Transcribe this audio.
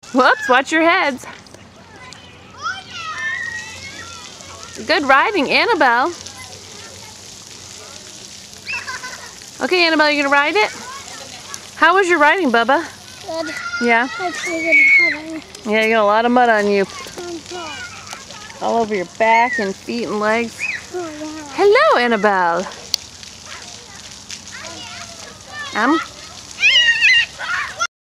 Whoops, watch your heads. Good riding, Annabelle. Okay, Annabelle, you gonna ride it? How was your riding, Bubba? Good. Yeah? That's pretty good riding. Yeah, you got a lot of mud on you. All over your back and feet and legs. Oh, yeah. Hello, Annabelle. I'm